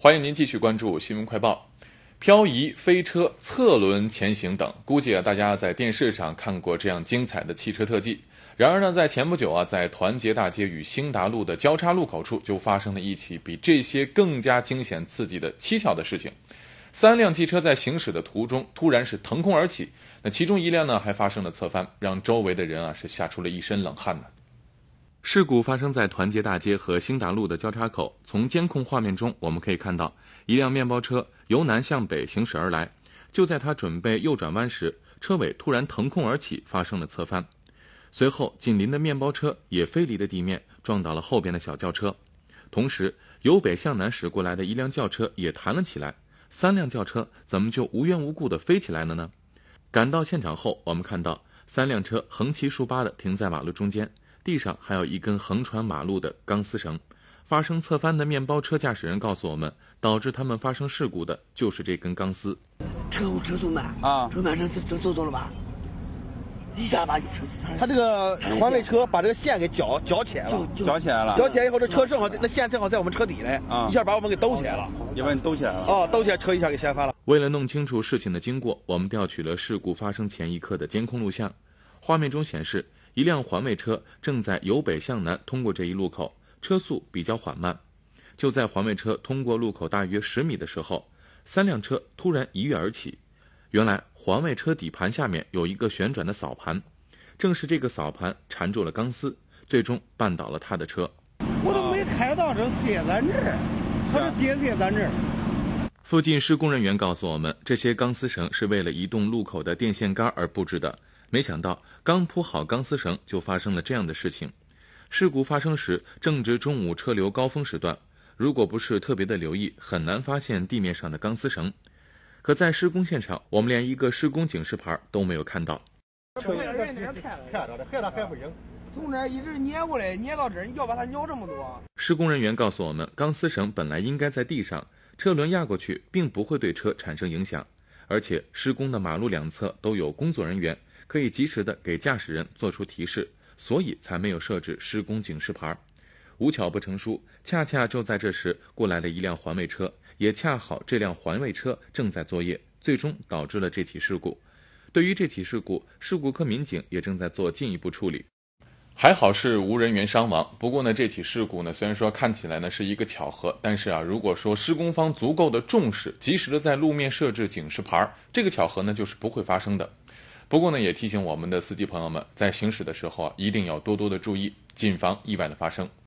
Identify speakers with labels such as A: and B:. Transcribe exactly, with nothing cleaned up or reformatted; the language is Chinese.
A: 欢迎您继续关注新闻快报。漂移、飞车、侧轮前行等，估计啊大家在电视上看过这样精彩的汽车特技。然而呢，在前不久啊，在团结大街与兴达路的交叉路口处，就发生了一起比这些更加惊险刺激的蹊跷的事情。三辆汽车在行驶的途中突然是腾空而起，那其中一辆呢还发生了侧翻，让周围的人啊是吓出了一身冷汗呢。事故发生在团结大街和兴达路的交叉口，从监控画面中我们可以看到，一辆面包车由南向北行驶而来，就在它准备右转弯时，车尾突然腾空而起，发生了侧翻。随后紧邻的面包车也飞离了地面，撞倒了后边的小轿车。同时由北向南驶过来的一辆轿车也弹了起来，三辆轿车怎么就无缘无故的飞起来了呢？赶到现场后，我们看到三辆车横七竖八的停在马路中间，地上还有一根横穿马路的钢丝绳。发生侧翻的面包车驾驶人告诉我们，导致他们发生事故的就是这根钢丝。
B: 车车速慢
C: 啊，
B: 车慢车车走走了吧？一下把车
C: 他这个环卫车把这个线给绞绞起来了，绞起来了，绞起来以后，这车正好那线正好在我们车底嘞，啊，一下把我们给兜起来了，你把你兜起来了，哦，兜起来，车一下给掀翻了。
A: 为了弄清楚事情的经过，我们调取了事故发生前一刻的监控录像。画面中显示，一辆环卫车正在由北向南通过这一路口，车速比较缓慢。就在环卫车通过路口大约十米的时候，三辆车突然一跃而起。原来环卫车底盘下面有一个旋转的扫盘，正是这个扫盘缠住了钢丝，最终绊倒了他的车。
D: 我都没开到这卸咱这儿，他是跌卸咱这儿。
A: 附近施工人员告诉我们，这些钢丝绳是为了移动路口的电线杆而布置的。没想到刚铺好钢丝绳就发生了这样的事情。事故发生时正值中午车流高峰时段，如果不是特别的留意，很难发现地面上的钢丝绳。可在施工现场，我们连一个施工警示牌都没有看到。
D: 车人那边看看着的，害他还不行。从这儿一直撵过来，撵到这儿，你要把它扭这么多。
A: 施工人员告诉我们，钢丝绳本来应该在地上，车轮压过去并不会对车产生影响，而且施工的马路两侧都有工作人员，可以及时的给驾驶人做出提示，所以才没有设置施工警示牌。无巧不成书，恰恰就在这时过来了一辆环卫车，也恰好这辆环卫车正在作业，最终导致了这起事故。对于这起事故，事故科民警也正在做进一步处理。还好是无人员伤亡，不过呢，这起事故呢，虽然说看起来呢是一个巧合，但是啊，如果说施工方足够的重视，及时的在路面设置警示牌，这个巧合呢就是不会发生的。不过呢，也提醒我们的司机朋友们，在行驶的时候啊，一定要多多的注意，谨防意外的发生。